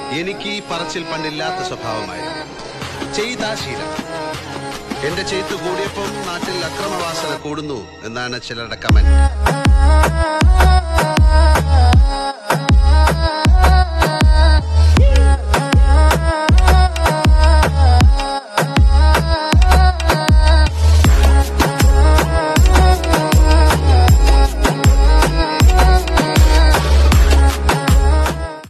എനിക്ക് ഈ പറച്ചിൽ പണ്ടില്ലാത്ത സ്വഭാവമായിരുന്നു. ചെയ്താ ശീലം. എന്റെ ചെയ്തു കൂടിയപ്പം നാട്ടിൽ അക്രമവാസന കൂടുന്നു എന്നാണ് ചിലരുടെ കമന്റ്.